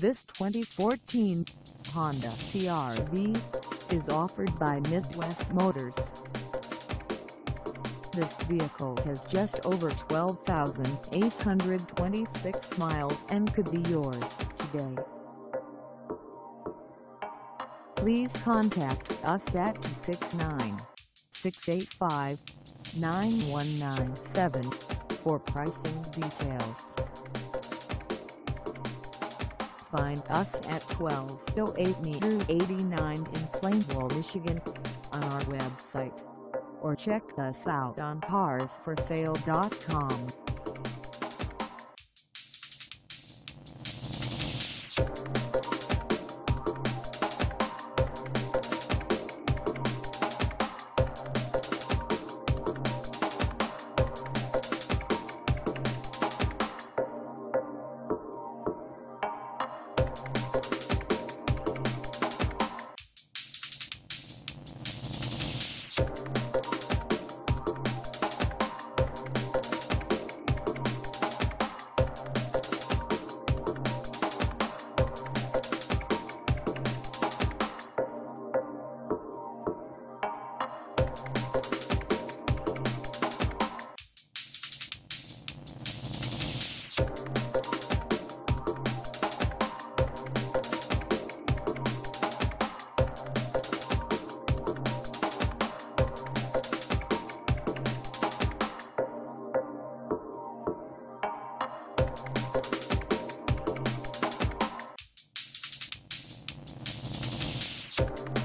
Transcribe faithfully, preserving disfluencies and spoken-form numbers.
This twenty fourteen Honda C R V is offered by Midwest Motors. This vehicle has just over twelve thousand eight hundred twenty-six miles and could be yours today. Please contact us at two six nine, six eight five, nine one nine seven for pricing details. Find us at twelve oh eight Midwe eighty-nine in Plainwell, Michigan on our website, or check us out on cars for sale dot com. You